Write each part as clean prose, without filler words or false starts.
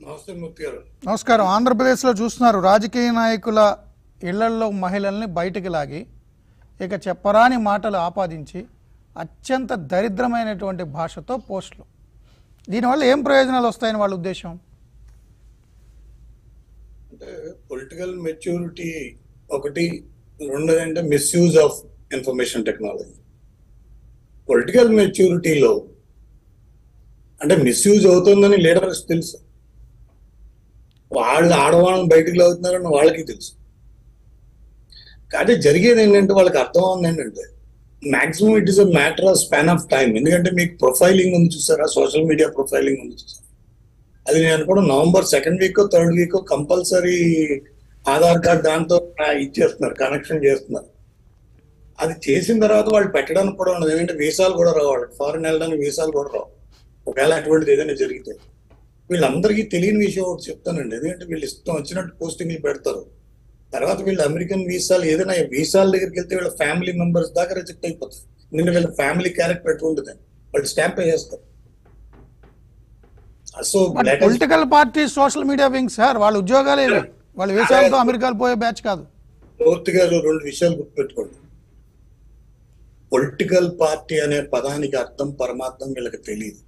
నమస్తే మూర్తి గారు. నమస్కారం. ఆంధ్రప్రదేశ్లో చూస్తున్నారు రాజకీయ నాయకుల ఇళ్లల్లో మహిళల్ని బయటికి లాగి ఇక చెప్పరాని మాటలు ఆపాదించి అత్యంత దరిద్రమైనటువంటి భాషతో పోస్టులు. దీనివల్ల ఏం ప్రయోజనాలు వస్తాయని వాళ్ళ ఉద్దేశం? అంటే పొలిటికల్ మెచ్యూరిటీ ఒకటి, రెండోదంటే misuse of information technology. Political మెచ్యూరిటీలో అంటే మిస్యూజ్ అవుతుందని లీడర్స్ తెలుసు, వాళ్ళు ఆడవాళ్ళని బయటకు లాగుతున్నారని వాళ్ళకి తెలుసు. కానీ జరిగేది ఏంటంటే వాళ్ళకి అర్థం అవుతుంది ఏంటంటే maximum it is a matter of span of time. ఎందుకంటే మీకు ప్రొఫైలింగ్ ఉంది చూసారా, సోషల్ మీడియా ప్రొఫైలింగ్ ఉంది చూసారా, అది నేను అనుకోవడం November 2nd week 3rd week compulsory Aadhaar card దాంతో ఇచ్చేస్తున్నారు, కనెక్షన్ చేస్తున్నారు. అది చేసిన తర్వాత వాళ్ళు పెట్టడానికి కూడా ఉండదు. ఎందుకంటే వీసాలు కూడా రావు, వాళ్ళకి ఫారెన్ వెళ్ళడానికి వీసాలు కూడా రావు ఒకవేళ అటువంటిది ఏదైనా జరిగితే. వీళ్ళందరికీ తెలియని విషయం ఒకటి చెప్తానండి. ఎందుకంటే వీళ్ళు ఇష్టం వచ్చినట్టు పోస్టింగ్లు పెడతారు. తర్వాత వీళ్ళు అమెరికన్ వీసాలు ఏదైనా వీసాల దగ్గరికి వెళ్తే వీళ్ళ ఫ్యామిలీ మెంబర్స్ దాకా రిజెక్ట్ అయిపోతారు. ఎందుకంటే వీళ్ళ ఫ్యామిలీ క్యారెక్టర్ ఎటువంటిది వాళ్ళు స్టాంప్ వేస్తారు. So political party social media wing sir, వాళ్ళ ఉద్యోగాలు ఏవి? వాళ్ళు వీసాలతో అమెరికాలు పోయే బ్యాచ్ కాదు. పూర్తిగా 2 విషయాలు గుర్తుపెట్టుకోండి. పొలిటికల్ పార్టీ అనే పదానికి అర్థం పరమార్థం వీళ్ళకి తెలియదు.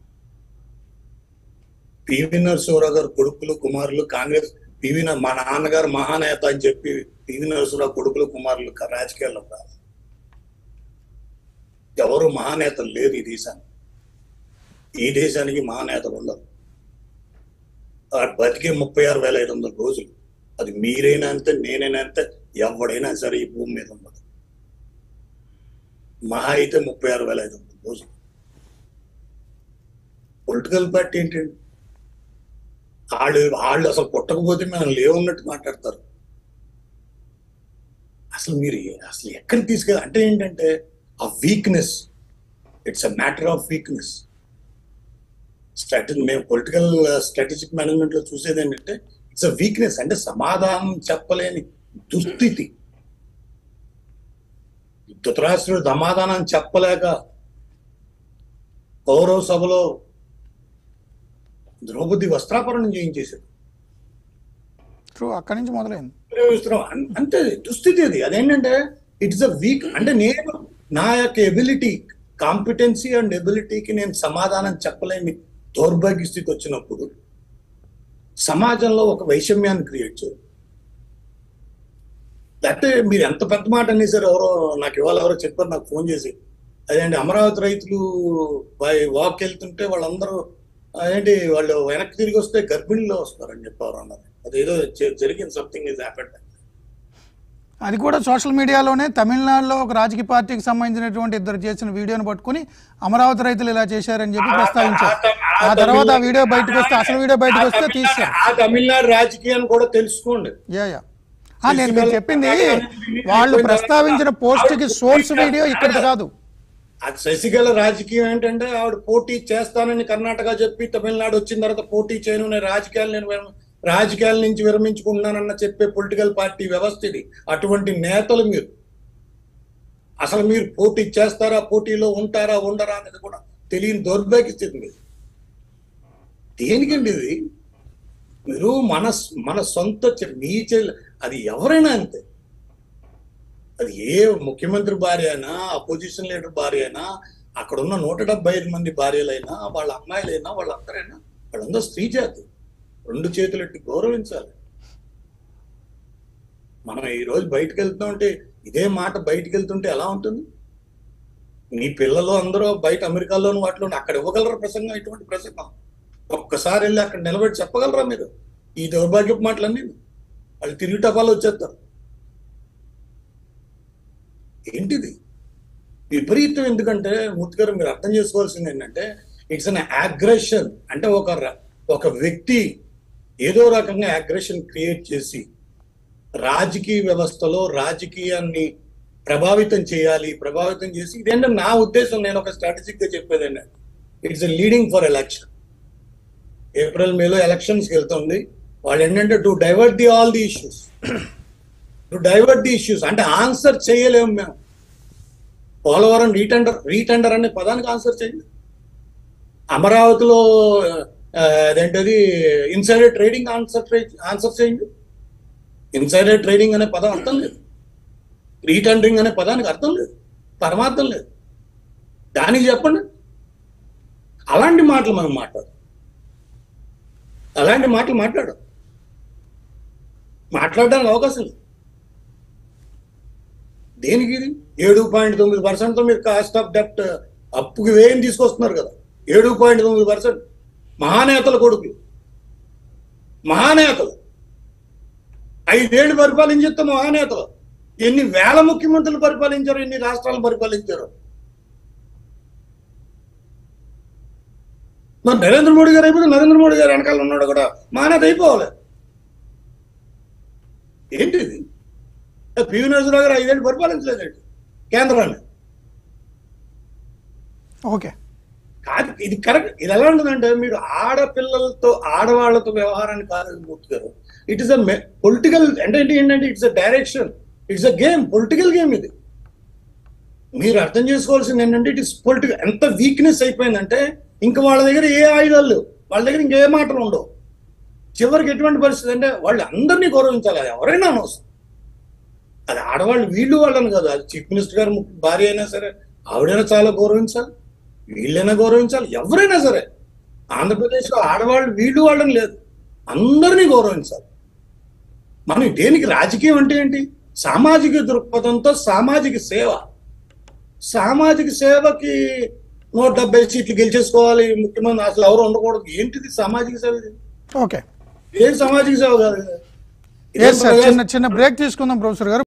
పివి నరసింహరావు గారు కొడుకులు కుమారులు కాంగ్రెస్, మా నాన్నగారు మహానేత అని చెప్పి పివి నరసింహరావు కొడుకులు కుమారులు రాజకీయాల్లో కాదు. ఎవరు మహానేతలు లేరు ఈ దేశానికి. ఈ దేశానికి మహానేతలు ఉండరు. బతికే 36,500 రోజులు. అది మీరైనా అంతే, నేనైనా అంతే, ఎవడైనా సరే ఈ భూమి మీద ఉండదు. మహా అయితే 36,500 రోజులు. పొలిటికల్ పార్టీ ఏంటండి? వాళ్ళు అసలు పుట్టకపోతే మనం లేవున్నట్టు మాట్లాడతారు. అసలు మీరు అసలు ఎక్కడికి తీసుకెళ్ళి అంటే ఏంటంటే ఆ weakness, it's a matter of weakness. మేము పొలిటికల్ స్ట్రాటజిక్ మేనేజ్మెంట్ లో చూసేది ఏంటంటే ఇట్స్ అ వీక్నెస్. అంటే సమాధానం చెప్పలేని దుస్థితి. ధృతరాష్ట్రుడు సమాధానం చెప్పలేక కౌరవ సభలో ద్రౌపది వస్త్రాపరణం చేయించేశారు. అక్కడి నుంచి మొదలైంది. అంతే దుస్థితి అది. అదేంటంటే ఇట్స్ అ వీక్. అంటే నేను నా యొక్క ఎబిలిటీ, కాంపిటెన్సీ అండ్ ఎబిలిటీకి నేను సమాధానం చెప్పలేని దౌర్భాగ్య స్థితి వచ్చినప్పుడు సమాజంలో ఒక వైషమ్యాన్ని క్రియేట్ చేయాలి. లేకపోతే మీరు ఎంత పెద్ద మాట అనేసారు. నాకు ఇవాళ ఎవరో చెప్పారు, నాకు ఫోన్ చేసి, అదేంటి అమరావతి రైతులు వాక్ వెళ్తుంటే వాళ్ళందరూ ఏంటి వాళ్ళు వెనక్కి తిరిగి వస్తే గర్భిణీలో వస్తారని చెప్పారు అన్నారు. అదేదో జరిగింది, సంథింగ్ ఇస్ హ్యాపెండ్. అది కూడా సోషల్ మీడియాలోనే. తమిళనాడులో ఒక రాజకీయ పార్టీకి సంబంధించినటువంటి 2 చేసిన వీడియోని పట్టుకుని అమరావతి రైతులు ఇలా చేశారని చెప్పి ప్రస్తావించారు. ఆ తర్వాత ఆ వీడియో బయటకు వస్తే, అసలు వీడియో బయటకు వస్తే తీశారు. ఆ తమిళనాడు రాజకీయాన్ని కూడా తెలుసుకోండి. నేను మీరు చెప్పింది వాళ్ళు ప్రస్తావించిన పోస్ట్ కి సోర్స్ వీడియో ఇక్కడ కాదు. శశికళ రాజకీయం ఏంటంటే ఆవిడ పోటీ చేస్తానని కర్ణాటక చెప్పి తమిళనాడు వచ్చిన తర్వాత పోటీ చేయను, నేను రాజకీయాల నుంచి విరమించుకుంటున్నానన్న చెప్పే పొలిటికల్ పార్టీ వ్యవస్థ ఇది. అటువంటి నేతలు మీరు అసలు మీరు పోటీ చేస్తారా, పోటీలో ఉంటారా ఉండరా అనేది కూడా తెలియని దౌర్భాగ్య స్థితి మీరు. దేనికండి ఇది? మీరు మన సొంత అది ఎవరైనా అంతే. అది ఏ ముఖ్యమంత్రి భార్య అయినా, అపోజిషన్ లీడర్ భార్య అయినా, అక్కడ ఉన్న 175 మంది భార్యలైనా, వాళ్ళ అమ్మాయిలైనా, వాళ్ళందరైనా, వాళ్ళందరూ స్త్రీ జాతి. 2 చేతులెట్టి గౌరవించాలి. మనం ఈ రోజు బయటకు వెళ్తుంటే ఇదే మాట బయటకు వెళ్తుంటే ఎలా ఉంటుంది? మీ పిల్లలు అందరూ బయట అమెరికాలోని వాటిలో అక్కడ ఇవ్వగలరా ప్రసంగం? ఇటువంటి ప్రసంగం ఒక్కసారి వెళ్ళి అక్కడ నిలబడి చెప్పగలరా మీరు ఈ దౌర్భాగ్యపు మాటలన్నీ? వాళ్ళు తిరిగి టపాలు వచ్చేస్తారు. ఏంటిది విపరీతం? ఎందుకంటే మూర్తి గారు మీరు అర్థం చేసుకోవాల్సింది ఏంటంటే ఇట్స్ అన్ అగ్రెషన్. అంటే ఒక వ్యక్తి ఏదో రకంగా అగ్రెషన్ క్రియేట్ చేసి రాజకీయ వ్యవస్థలో రాజకీయాన్ని ప్రభావితం చేసి ఇదేంటంటే నా ఉద్దేశం, నేను ఒక స్ట్రాటజిక్ గా చెప్పేది ఏంటంటే it's leading for election. April మేలో ఎలక్షన్స్కి వెళ్తుంది. వాళ్ళు ఏంటంటే to divert all the issues. అంటే ఆన్సర్ చేయలేము మేము. పోలవరం రీటెండర్ అనే పదానికి ఆన్సర్ చేయండి. అమరావతిలో అదేంటది ఇన్సైడర్ ట్రేడింగ్ ఆన్సర్ చేయండి. ఇన్సైడర్ ట్రేడింగ్ అనే పదం అర్థం లేదు, రీటెండరింగ్ అనే పదానికి అర్థం లేదు, పరమార్థం లేదు. దానికి చెప్పండి. అలాంటి మాటలు మనం అలాంటి మాటలు మాట్లాడడానికి అవకాశం లేదు. దేనికి ఇది 7.9%తో మీరు కాస్ట్ ఆఫ్ డెప్ట్ అప్పుకి వేయం తీసుకొస్తున్నారు కదా. 7.9%. మహానేతల కొడుకు, మహానేతలు 5 ఏళ్ళు పరిపాలించేస్తే మహానేతలు ఎన్ని వేల ముఖ్యమంత్రులు పరిపాలించారు, ఎన్ని రాష్ట్రాలు పరిపాలించారు. మరి నరేంద్ర మోడీ గారు అయిపోతే నరేంద్ర మోడీ గారు వెనకాల ఉన్నాడు కూడా మహానేత అయిపోవాలి. ఏంటిది? పివి నరసింహరావు గారు 5 ఏళ్ళు పరిపాలించలేదండి కేంద్రాన్ని. ఓకే, కాదు ఇది కరెక్ట్. ఇది ఎలా ఉంటుందంటే మీరు ఆడవాళ్లతో వ్యవహారాన్ని కాదు మూర్తి గారు. ఇట్ ఇస్ అ పొలిటికల్ అంటే ఏంటంటే it's uh direction, it's uh game, political game ఇది. మీరు అర్థం చేసుకోవాల్సింది ఏంటంటే ఇట్ ఇస్ పొలిటికల్. ఎంత వీక్నెస్ అయిపోయిందంటే ఇంకా వాళ్ళ దగ్గర ఏ ఆయుధాలు లేవు, వాళ్ళ దగ్గర ఇంకే మాటలు ఉండవు. చివరికి ఎటువంటి పరిస్థితి అంటే వాళ్ళు అందరినీ గౌరవించాలి, అది ఎవరైనా అనవసరం. అది ఆడవాళ్ళు వీళ్ళు వాళ్ళని కాదు, అది చీఫ్ మినిస్టర్ గారు భార్య అయినా సరే ఆవిడైనా చాలా గౌరవించాలి, వీళ్ళైనా గౌరవించాలి, ఎవరైనా సరే. ఆంధ్రప్రదేశ్లో ఆడవాళ్ళు వీళ్ళు వాళ్ళని లేదు, అందరినీ గౌరవించాలి. మనం దేనికి రాజకీయం అంటే ఏంటి? సామాజిక దృక్పథంతో సామాజిక సేవకి 170 సీట్లు గెలిచేసుకోవాలి ముఖ్యమంత్రి, అసలు ఎవరు ఉండకూడదు. ఏంటిది సామాజిక సేవ? ఇది ఓకే, ఏం సామాజిక సేవ కాదు. చిన్న బ్రేక్ తీసుకుందాం ప్రొఫెసర్ గారు.